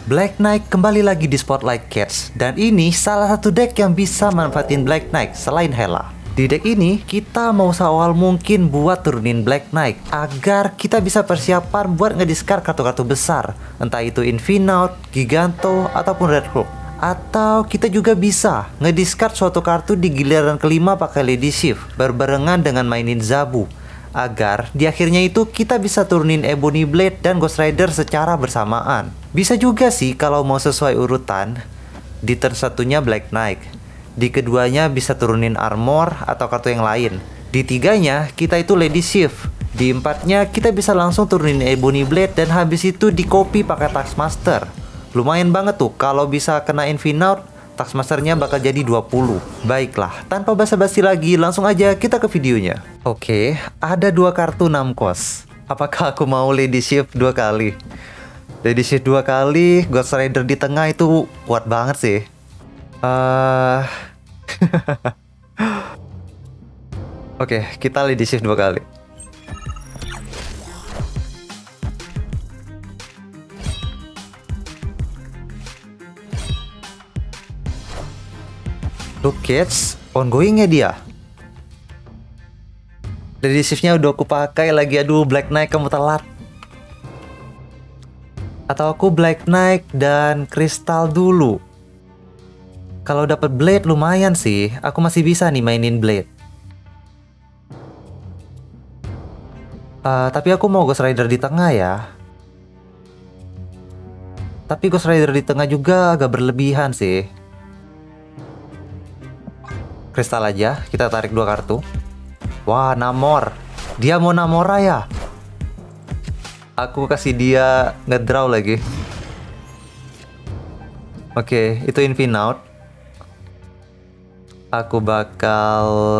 Black Knight kembali lagi di Spotlight Cats, dan ini salah satu deck yang bisa manfaatin Black Knight selain Hela. Di deck ini, kita mau seawal mungkin buat turunin Black Knight agar kita bisa persiapan buat ngediscard kartu-kartu besar, entah itu Infinaut, Giganto, ataupun Red Hulk. Atau kita juga bisa ngediscard suatu kartu di giliran kelima pakai Lady Sif berbarengan dengan mainin Zabu, agar di akhirnya itu kita bisa turunin Ebony Blade dan Ghost Rider secara bersamaan. Bisa juga sih kalau mau sesuai urutan. Di turn satunya Black Knight, di keduanya bisa turunin armor atau kartu yang lain. Di tiganya kita itu Lady Sif. Di empatnya kita bisa langsung turunin Ebony Blade dan habis itu di copy pakai Taskmaster. Lumayan banget tuh kalau bisa kena Infinaut, Taskmasternya bakal jadi 20. Baiklah, tanpa basa-basi lagi, langsung aja kita ke videonya. Oke, ada dua kartu 6 kos. Apakah aku mau Lady Sif 2 kali? Lady Sif 2 kali, Ghost Rider di tengah itu kuat banget sih. Oke, kita Lady Sif 2 kali. Look kids, ongoingnya dia. Lady Sif-nya udah aku pakai lagi, aduh Black Knight kamu telat. Atau aku Black Knight dan Kristal dulu. Kalau dapat Blade lumayan sih, aku masih bisa nih mainin Blade. Tapi aku mau Ghost Rider di tengah ya. Tapi Ghost Rider di tengah juga agak berlebihan sih. Kristal aja, kita tarik 2 kartu. Wah, Namor. Dia mau Namora ya? Aku kasih dia ngedraw lagi. Oke, itu Infinaut. Aku bakal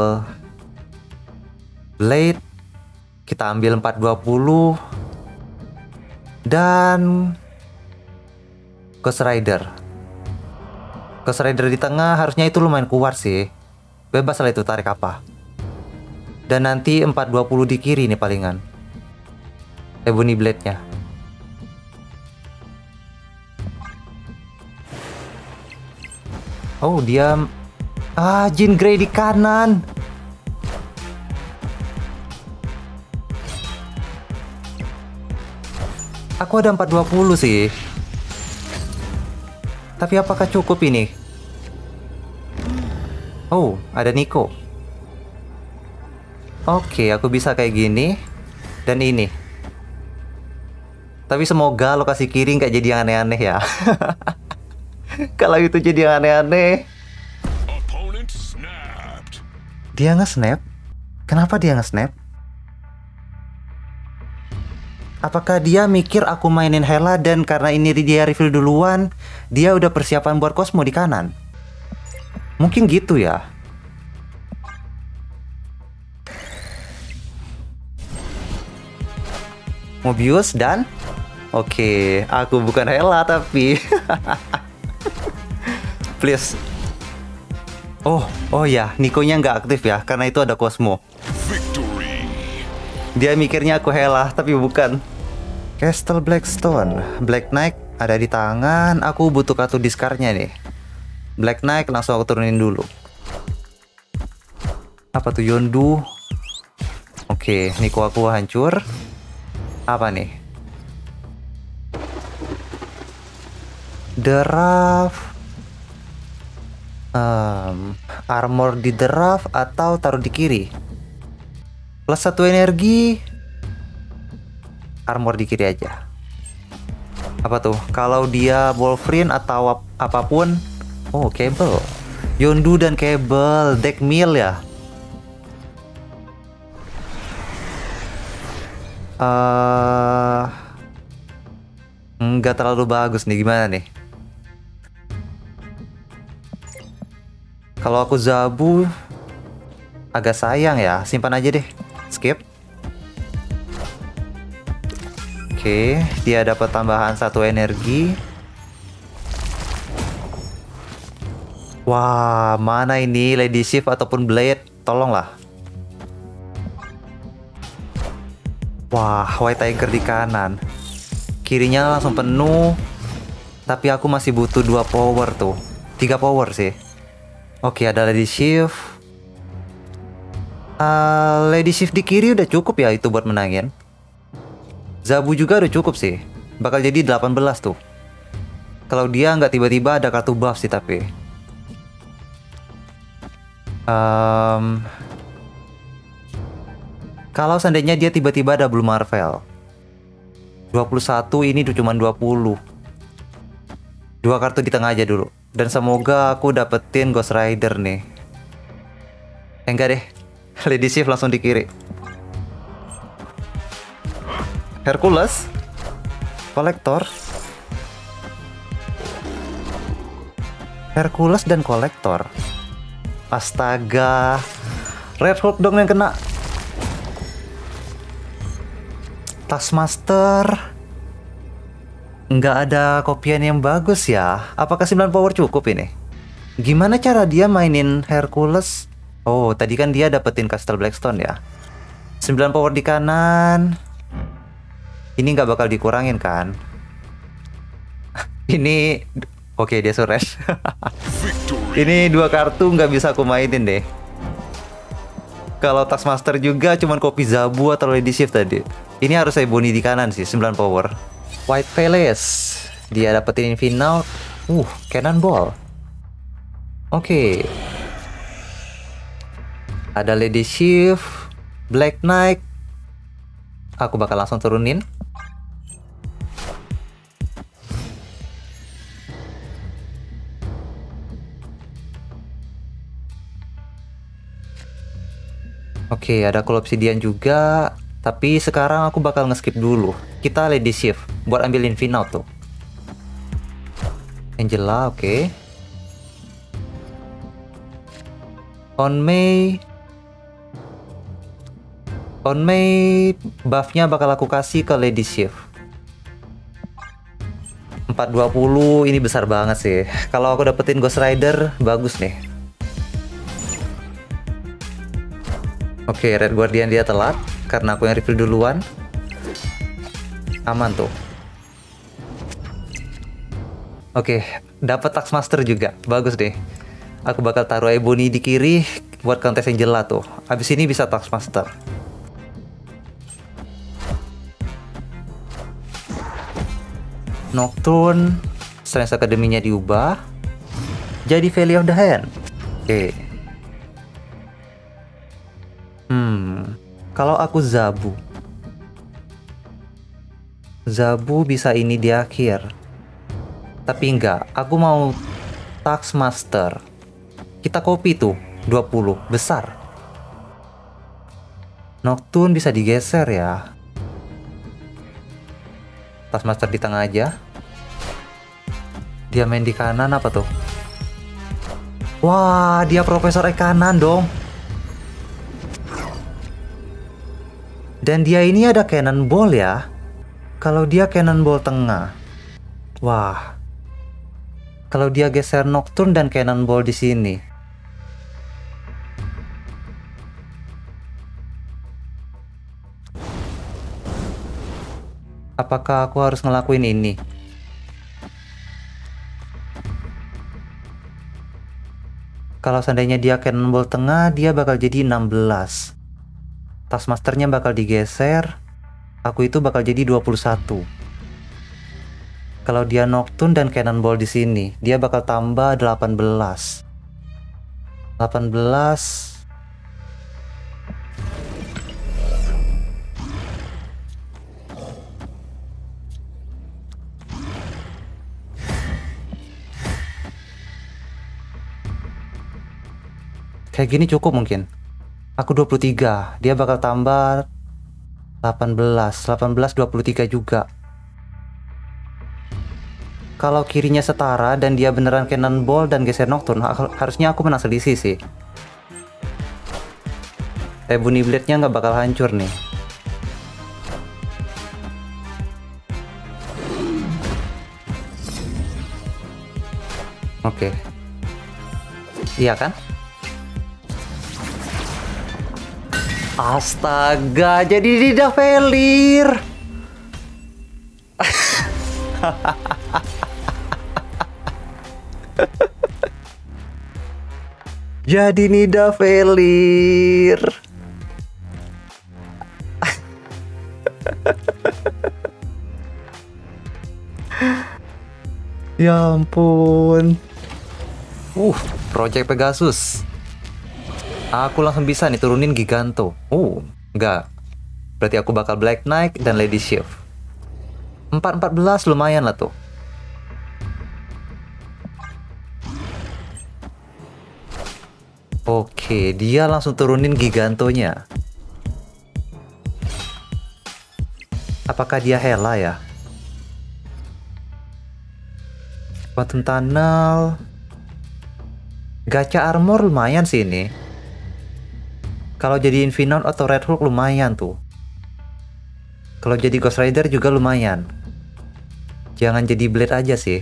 Blade. Kita ambil 420. Dan Ghost Rider. Ghost Rider di tengah harusnya itu lumayan kuat sih. Bebas lah itu tarik apa. Dan nanti 420 di kiri nih palingan. Ebony Blade-nya. Oh, dia Jean Grey di kanan. Aku ada 420 sih. Tapi apakah cukup ini? Oh, ada Nico. Oke, aku bisa kayak gini. Dan ini. Tapi semoga lokasi kiri nggak jadi yang aneh-aneh ya. Kalau itu jadi yang aneh-aneh. Dia nge-snap? Kenapa dia nge-snap? Apakah dia mikir aku mainin Hela dan karena ini dia reveal duluan, dia udah persiapan buat Cosmo di kanan? Mungkin gitu ya. Mobius dan oke, aku bukan Hela tapi please. Oh ya, Nico-nya nggak aktif ya karena itu ada Cosmo. Dia mikirnya aku Hela tapi bukan. Castle Blackstone, Black Knight ada di tangan. Aku butuh kartu discard-nya nih. Black Knight langsung aku turunin dulu. Apa tuh Yondu? Oke, Nico aku hancur. Apa nih? Draft. Armor di draft atau taruh di kiri. Plus 1 energi. Armor di kiri aja. Apa tuh? Kalau dia Wolverine atau apapun. Oh, Cable. Yondu dan Cable. Deck Mill ya. Nggak terlalu bagus nih. Gimana nih? Kalau aku Zabu agak sayang ya. Simpan aja deh. Skip. Oke, dia dapat tambahan 1 energi. Wah, mana ini Lady Sif ataupun Blade? Tolonglah. Wah, White Tiger di kanan. Kirinya langsung penuh. Tapi aku masih butuh 2 power tuh. 3 power sih. Oke, ada Lady Shift. Lady Shift di kiri udah cukup ya itu buat menangin. Zabu juga udah cukup sih. Bakal jadi 18 tuh. Kalau dia nggak tiba-tiba ada kartu buff sih tapi. Kalau seandainya dia tiba-tiba ada Blue Marvel. 21 ini cuma 20. 2 kartu di tengah aja dulu. Dan semoga aku dapetin Ghost Rider nih. Enggak deh. Lady Shift langsung di kiri. Hercules. Kolektor. Hercules dan kolektor. Astaga. Red Hulk dong yang kena. Taskmaster. Nggak ada kopian yang bagus ya. Apakah 9 power cukup ini? Gimana cara dia mainin Hercules? Oh, tadi kan dia dapetin Castle Blackstone ya. 9 power di kanan. Ini nggak bakal dikurangin kan? Ini... Oke, dia sures. Ini 2 kartu nggak bisa aku mainin deh. Kalau Taskmaster juga cuman kopi Zabu atau Lady Shift tadi. Ini harus saya Bonnie di kanan sih, 9 power. White Palace. Dia dapetin Infinite. Cannonball. Oke. Ada Lady Shift, Black Knight. Aku bakal langsung turunin. Oke, ada Cool Obsidian juga. Tapi sekarang aku bakal nge-skip dulu. Kita Lady Shift buat ambil Infinite tuh. Angela, oke. On May buffnya bakal aku kasih ke Lady Shift. 420 ini besar banget sih. Kalau aku dapetin Ghost Rider bagus nih. Oke, Red Guardian dia telat karena aku yang refill duluan. Aman tuh. Oke, dapat Taskmaster juga. Bagus deh. Aku bakal taruh Ebony di kiri buat kontes Angela tuh. Abis ini bisa Taskmaster. Nocturne, Strength Academy-nya diubah jadi Valley of the Hand. Oke. Kalau aku Zabu bisa ini di akhir. Tapi enggak, aku mau Taskmaster. Kita copy tuh 20 besar. Nocturne bisa digeser ya. Taskmaster di tengah aja. Dia main di kanan apa tuh? Wah, dia Profesor kanan dong. Dan dia ini ada Cannonball ya. Kalau dia Cannonball tengah. Wah. Kalau dia geser Nocturne dan Cannonball di sini. Apakah aku harus ngelakuin ini? Kalau seandainya dia Cannonball tengah, dia bakal jadi 16. Taskmasternya bakal digeser. Aku itu bakal jadi 21. Kalau dia Nocturne dan Cannonball di sini, dia bakal tambah 18. 18. Kayak gini cukup mungkin. Aku 23, dia bakal tambah 18, 23 juga. Kalau kirinya setara dan dia beneran Cannonball dan geser Nocturne, harusnya aku menang selisih sih. Ebony Blade-nya nggak bakal hancur nih. Oke. Iya kan? Astaga, jadi tidak Velir. Jadi Nidavellir. Ya ampun. Project Pegasus. Aku langsung bisa nih turunin Giganto. Enggak. Berarti aku bakal Black Knight dan Lady Shift. 414 lumayan lah tuh. Oke, dia langsung turunin Gigantonya. Apakah dia Hela ya? Quantum Tunnel. Gacha armor lumayan sih ini. Kalau jadi Infinite atau Red Hulk lumayan tuh. Kalau jadi Ghost Rider juga lumayan. Jangan jadi Blade aja sih.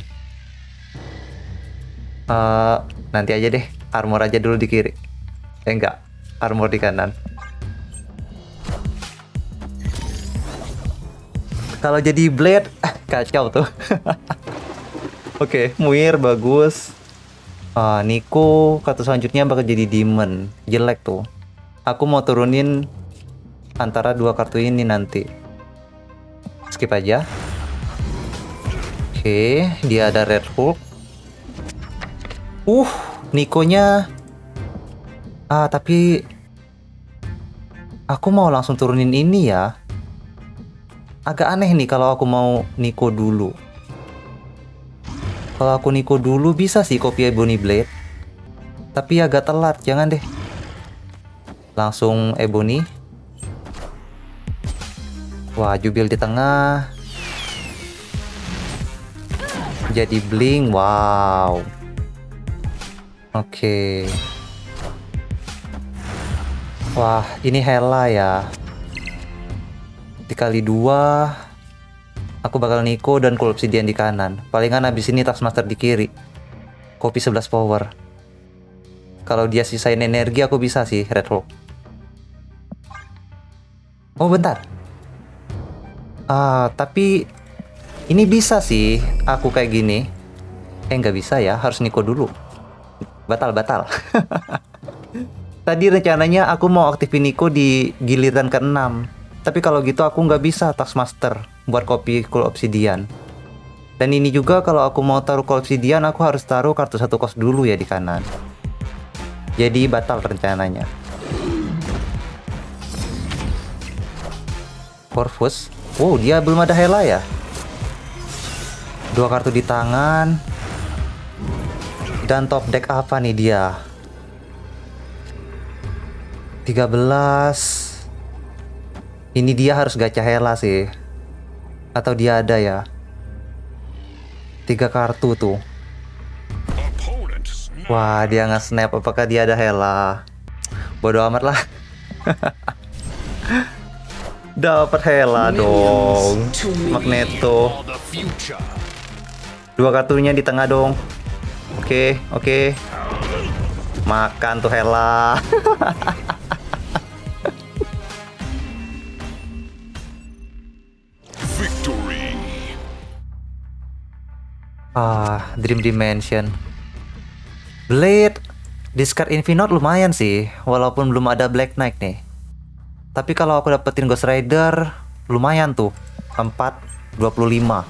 Nanti aja deh. Armor aja dulu di kiri. Enggak. Armor di kanan. Kalau jadi Blade, kacau tuh. Oke, Muir bagus. Nico, kartu selanjutnya bakal jadi Demon. Jelek tuh. Aku mau turunin antara dua kartu ini nanti. Skip aja. Oke, dia ada Red Hulk. Nico-nya. Tapi aku mau langsung turunin ini ya. Agak aneh nih kalau aku mau Nico dulu. Kalau aku Nico dulu bisa sih copy Ebony Blade. Tapi agak telat, jangan deh. Langsung Ebony. Wah, Jubil di tengah. Jadi Blink, wow. Oke. Wah, ini Hela ya. Dikali 2. Aku bakal Nico dan Cool Obsidian di kanan. Palingan abis ini Taskmaster di kiri. Kopi 11 power. Kalau dia sisain energi aku bisa sih Red Hulk. Oh bentar. Tapi ini bisa sih aku kayak gini. Nggak bisa ya, harus Nico dulu. Batal. Tadi rencananya aku mau aktifin Nico di giliran ke-6. Tapi kalau gitu aku nggak bisa Taskmaster buat copy Cool Obsidian. Dan ini juga kalau aku mau taruh Cool Obsidian aku harus taruh kartu 1 kos dulu ya di kanan. Jadi batal rencananya. Corvus. Wow, dia belum ada Hela ya. 2 kartu di tangan. Dan top deck apa nih dia? 13. Ini dia harus gacha Hela sih. Atau dia ada ya. 3 kartu tuh. Wah, dia nge-snap. Apakah dia ada Hela? Bodoh amat lah. Dapat Hela dong. Magneto. 2 kartunya di tengah dong. Oke. Makan tuh Hela. Dream Dimension. Blade. Discard Infinite lumayan sih. Walaupun belum ada Black Knight nih. Tapi kalau aku dapetin Ghost Rider lumayan tuh. 4/25.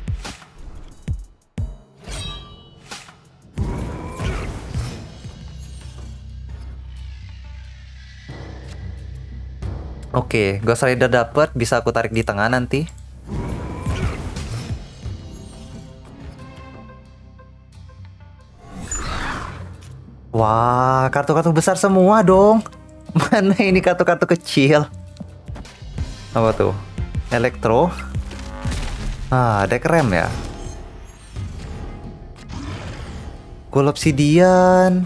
Oke, Ghost Rider dapet, bisa aku tarik di tengah nanti. Wah, kartu-kartu besar semua dong. Mana ini kartu-kartu kecil? Apa tuh? Elektro. Deck rem ya. Cool Obsidian.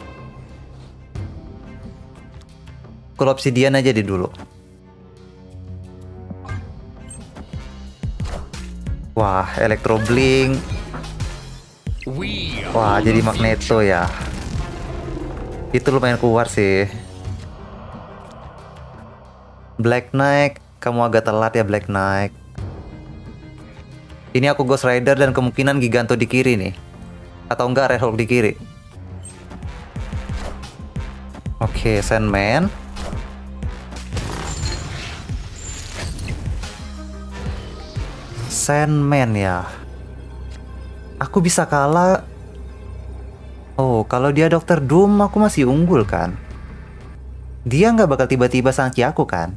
Cool Obsidian aja di dulu. Wah, Electro Blink. Wah, jadi Magneto ya. Itu lumayan keluar sih. Black Knight, kamu agak telat ya Black Knight. Ini aku Ghost Rider dan kemungkinan Giganto di kiri nih. Atau enggak Red Hulk di kiri. Oke, Sandman. Sandman ya. Aku bisa kalah. Oh, kalau dia Dr. Doom aku masih unggul kan? Dia nggak bakal tiba-tiba sangki aku kan?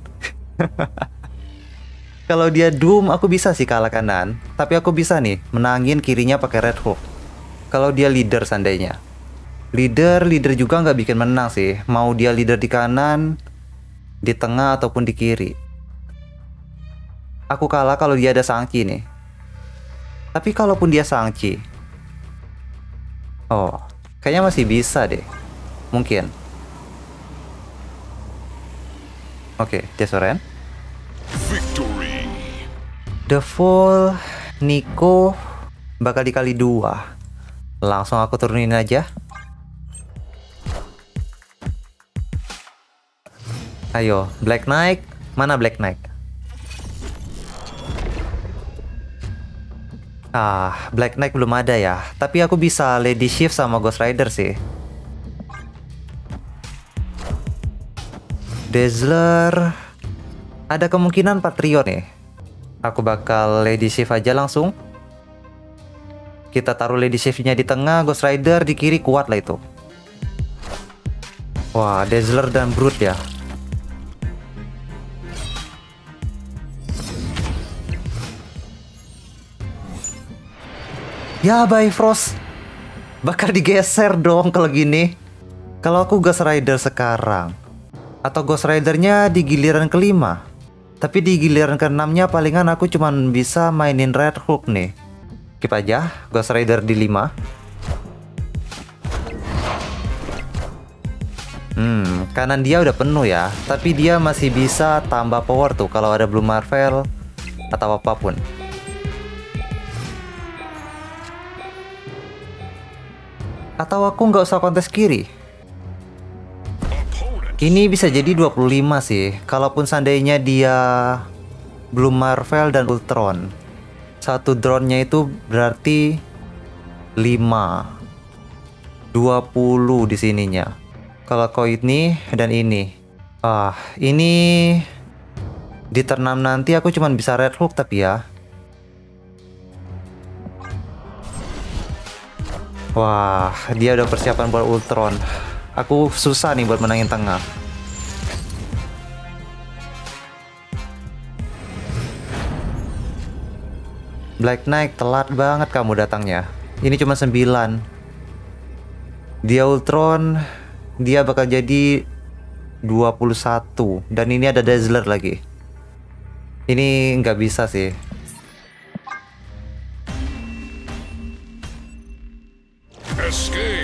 Kalau dia Doom aku bisa sih kalah kanan, tapi aku bisa nih menangin kirinya pakai Red Hook. Kalau dia leader seandainya. Leader juga nggak bikin menang sih. Mau dia leader di kanan, di tengah ataupun di kiri. Aku kalah kalau dia ada Sangchi nih. Tapi kalaupun dia Sangchi, oh, kayaknya masih bisa deh. Mungkin. Oke, Jesoren. Victory. The Fall, Nico bakal dikali 2. Langsung aku turunin aja. Ayo, Black Knight. Mana Black Knight? Black Knight belum ada ya. Tapi aku bisa Lady Shift sama Ghost Rider sih. Dazzler. Ada kemungkinan Patriot nih. Aku bakal Lady Shift aja langsung. Kita taruh Lady Shift-nya di tengah, Ghost Rider di kiri, kuat lah itu. Wah, Dazzler dan Brute ya. Ya, Bifrost. Bakal digeser dong kalau gini. Kalau aku Ghost Rider sekarang, atau Ghost Rider-nya di giliran kelima. Tapi di giliran ke-6-nya palingan aku cuman bisa mainin Red Hook nih. Skip aja, Ghost Rider di 5. Kanan dia udah penuh ya. Tapi dia masih bisa tambah power tuh kalau ada Blue Marvel atau apapun. Atau aku nggak usah kontes kiri. Ini bisa jadi 25 sih. Kalaupun seandainya dia Blue Marvel dan Ultron. Satu drone-nya itu berarti 5. 20 di sininya. Kalau ini dan ini. Ini di turn 6 nanti aku cuman bisa Red Hook tapi ya. Wah, dia udah persiapan buat Ultron. Aku susah nih buat menangin tengah. Black Knight, telat banget kamu datangnya. Ini cuma 9. Dia Ultron, dia bakal jadi 21. Dan ini ada Dazzler lagi. Ini nggak bisa sih. Escape.